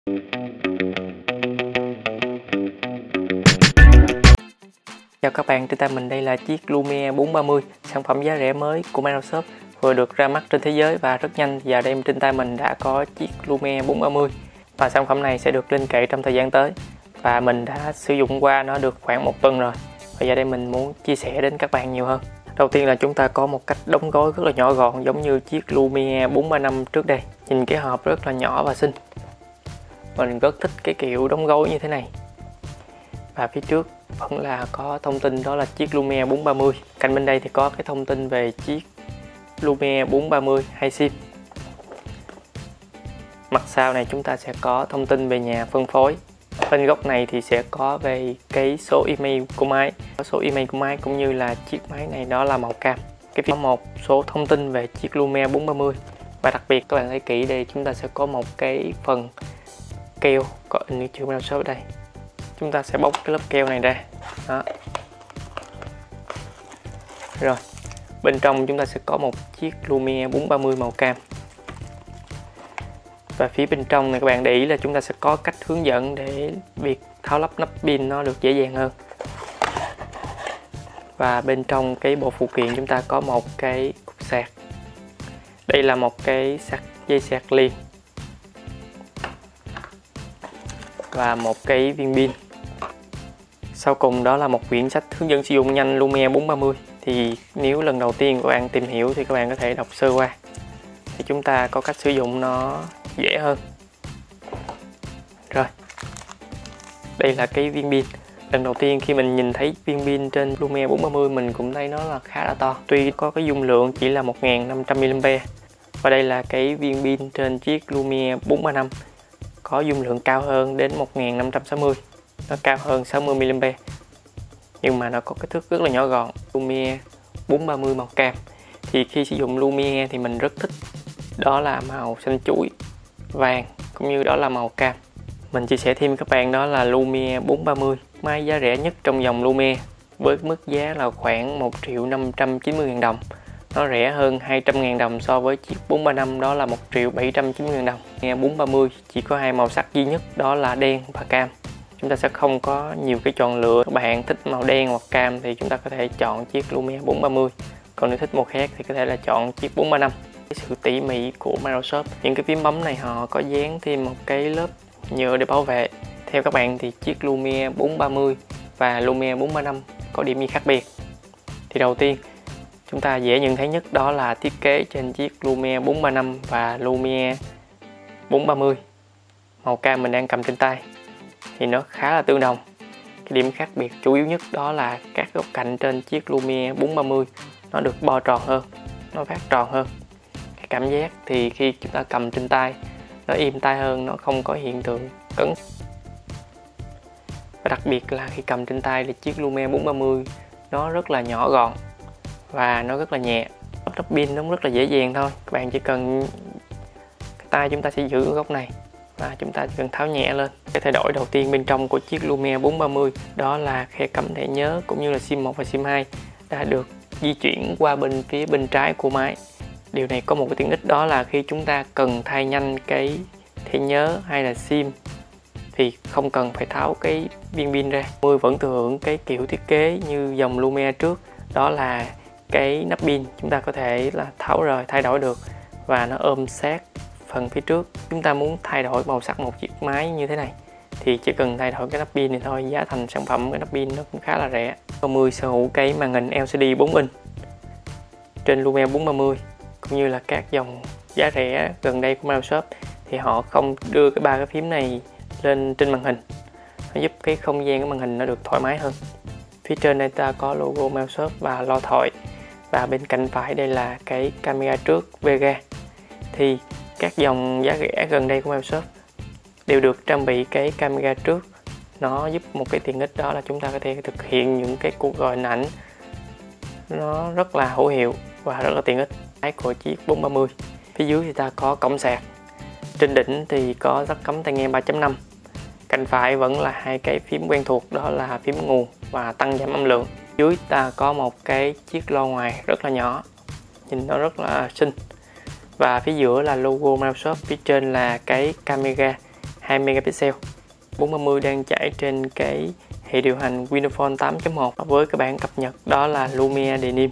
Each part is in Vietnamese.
Chào các bạn, trên tay mình đây là chiếc Lumia 430, sản phẩm giá rẻ mới của Microsoft vừa được ra mắt trên thế giới và rất nhanh. Giờ đây trên tay mình đã có chiếc Lumia 430 và sản phẩm này sẽ được lên kệ trong thời gian tới. Và mình đã sử dụng qua nó được khoảng 1 tuần rồi. Và giờ đây mình muốn chia sẻ đến các bạn nhiều hơn. Đầu tiên là chúng ta có một cách đóng gói rất là nhỏ gọn giống như chiếc Lumia 435 trước đây. Nhìn cái hộp rất là nhỏ và xinh. Mình rất thích cái kiểu đóng gói như thế này. Và phía trước vẫn là có thông tin đó là chiếc Lumia 430. Cạnh bên đây thì có cái thông tin về chiếc Lumia 430 hay SIM. Mặt sau này chúng ta sẽ có thông tin về nhà phân phối. Bên góc này thì sẽ có về cái số email của máy. Số email của máy cũng như là chiếc máy này đó là màu cam. Cái phía một số thông tin về chiếc Lumia 430. Và đặc biệt các bạn thấy kỹ đây, chúng ta sẽ có một cái phần keo có in chữ Microsoft ở đây. Chúng ta sẽ bóc cái lớp keo này ra. Đó. Rồi, bên trong chúng ta sẽ có một chiếc Lumia 430 màu cam. Và phía bên trong này các bạn để ý là chúng ta sẽ có cách hướng dẫn để việc tháo lắp nắp pin nó được dễ dàng hơn. Và bên trong cái bộ phụ kiện chúng ta có một cái cục sạc. Đây là một cái dây sạc liền. Và một cái viên pin. Sau cùng đó là một quyển sách hướng dẫn sử dụng nhanh Lumia 430. Thì nếu lần đầu tiên các bạn tìm hiểu thì các bạn có thể đọc sơ qua. Thì chúng ta có cách sử dụng nó dễ hơn. Rồi. Đây là cái viên pin. Lần đầu tiên khi mình nhìn thấy viên pin trên Lumia 430 mình cũng thấy nó là khá là to. Tuy có cái dung lượng chỉ là 1500mAh. Và đây là cái viên pin trên chiếc Lumia 435. Có dung lượng cao hơn đến 1560. Nó cao hơn 60mAh. Nhưng mà nó có kích thước rất là nhỏ gọn. Lumia 430 màu cam. Thì khi sử dụng Lumia thì mình rất thích đó là màu xanh chuối, vàng cũng như đó là màu cam. Mình chia sẻ thêm với các bạn đó là Lumia 430, máy giá rẻ nhất trong dòng Lumia với mức giá là khoảng 1.590.000 đồng. Nó rẻ hơn 200.000 đồng so với chiếc 435 đó là 1.790.000 đồng. Lumia 430 chỉ có hai màu sắc duy nhất đó là đen và cam. Chúng ta sẽ không có nhiều cái chọn lựa. Các bạn thích màu đen hoặc cam thì chúng ta có thể chọn chiếc Lumia 430. Còn nếu thích màu khác thì có thể là chọn chiếc 435. Cái sự tỉ mỉ của Microsoft, những cái phím bấm này họ có dán thêm một cái lớp nhựa để bảo vệ. Theo các bạn thì chiếc Lumia 430 và Lumia 435 có điểm gì khác biệt? Thì đầu tiên chúng ta dễ nhận thấy nhất đó là thiết kế trên chiếc Lumia 435 và Lumia 430. Màu cam mình đang cầm trên tay thì nó khá là tương đồng. Cái điểm khác biệt chủ yếu nhất đó là các góc cạnh trên chiếc Lumia 430 nó được bo tròn hơn, nó phát tròn hơn. Cái cảm giác thì khi chúng ta cầm trên tay nó êm tay hơn, nó không có hiện tượng cứng. Và đặc biệt là khi cầm trên tay thì chiếc Lumia 430 nó rất là nhỏ gọn và nó rất là nhẹ. Lắp pin nó rất là dễ dàng thôi. Các bạn chỉ cần cái tay chúng ta sẽ giữ ở góc này và chúng ta chỉ cần tháo nhẹ lên. Cái thay đổi đầu tiên bên trong của chiếc Lumia 430 đó là khe cắm thẻ nhớ cũng như là SIM 1 và SIM 2 đã được di chuyển qua phía bên trái của máy. Điều này có một cái tiện ích đó là khi chúng ta cần thay nhanh cái thẻ nhớ hay là SIM thì không cần phải tháo cái viên pin ra. Tôi vẫn thừa hưởng cái kiểu thiết kế như dòng Lumia trước, đó là cái nắp pin chúng ta có thể là tháo rời thay đổi được và nó ôm sát phần phía trước. Chúng ta muốn thay đổi màu sắc một chiếc máy như thế này thì chỉ cần thay đổi cái nắp pin này thôi. Giá thành sản phẩm cái nắp pin nó cũng khá là rẻ. 430 sở hữu cái màn hình LCD 4 inch trên Lumia 430 cũng như là các dòng giá rẻ gần đây của Microsoft thì họ không đưa ba cái phím này lên trên màn hình. Nó giúp cái không gian của màn hình nó được thoải mái hơn. Phía trên đây ta có logo Microsoft và loa thoại. Và bên cạnh phải đây là cái camera trước Vega. Thì các dòng giá rẻ gần đây của Microsoft đều được trang bị cái camera trước. Nó giúp một cái tiện ích đó là chúng ta có thể thực hiện những cái cuộc gọi hình ảnh nó rất là hữu hiệu và rất là tiện ích. Cái của chiếc 430. Phía dưới thì ta có cổng sạc. Trên đỉnh thì có jack cắm tai nghe 3.5. Cạnh phải vẫn là hai cái phím quen thuộc đó là phím nguồn và tăng giảm âm lượng. Dưới ta có một cái chiếc loa ngoài rất là nhỏ, nhìn nó rất là xinh. Và phía giữa là logo Microsoft, phía trên là cái camera 2 megapixel. 430 đang chạy trên cái hệ điều hành Windows Phone 8.1 với cái bản cập nhật đó là Lumia Denim.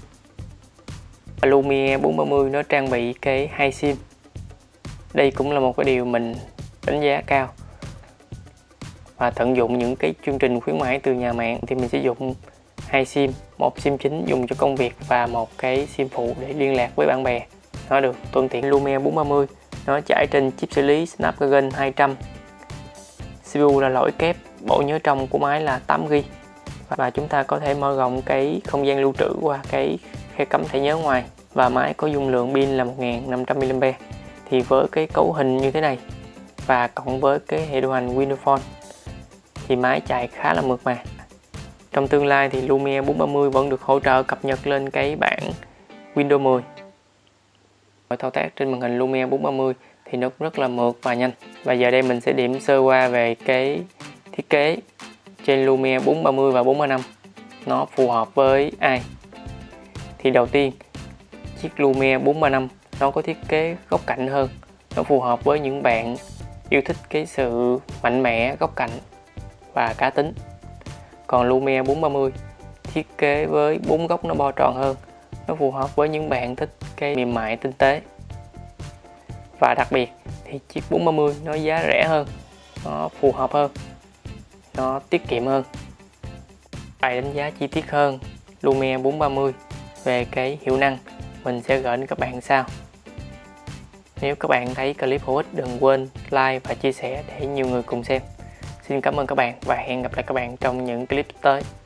Lumia 430 nó trang bị cái 2 SIM. Đây cũng là một cái điều mình đánh giá cao. Và tận dụng những cái chương trình khuyến mãi từ nhà mạng thì mình sử dụng 2 SIM, một SIM chính dùng cho công việc và một cái SIM phụ để liên lạc với bạn bè. Nó được thuận tiện. Lumia 430 nó chạy trên chip xử lý Snapdragon 200. CPU là lõi kép, bộ nhớ trong của máy là 8GB và chúng ta có thể mở rộng cái không gian lưu trữ qua cái khe cắm thẻ nhớ ngoài. Và máy có dung lượng pin là 1500 mAh. Thì với cái cấu hình như thế này và cộng với cái hệ điều hành Windows Phone thì máy chạy khá là mượt mà. Trong tương lai thì Lumia 430 vẫn được hỗ trợ cập nhật lên cái bản Windows 10. Mọi thao tác trên màn hình Lumia 430 thì nó rất là mượt và nhanh. Và giờ đây mình sẽ điểm sơ qua về cái thiết kế trên Lumia 430 và 435. Nó phù hợp với ai? Thì đầu tiên, chiếc Lumia 435 nó có thiết kế góc cạnh hơn. Nó phù hợp với những bạn yêu thích cái sự mạnh mẽ, góc cạnh và cá tính. Còn Lumia 430 thiết kế với 4 góc nó bo tròn hơn. Nó phù hợp với những bạn thích cái mềm mại tinh tế. Và đặc biệt thì chiếc 430 nó giá rẻ hơn, nó phù hợp hơn, nó tiết kiệm hơn. Bài đánh giá chi tiết hơn Lumia 430 về cái hiệu năng mình sẽ gửi đến các bạn sau. Nếu các bạn thấy clip hữu ích đừng quên like và chia sẻ để nhiều người cùng xem. Xin cảm ơn các bạn và hẹn gặp lại các bạn trong những clip tới.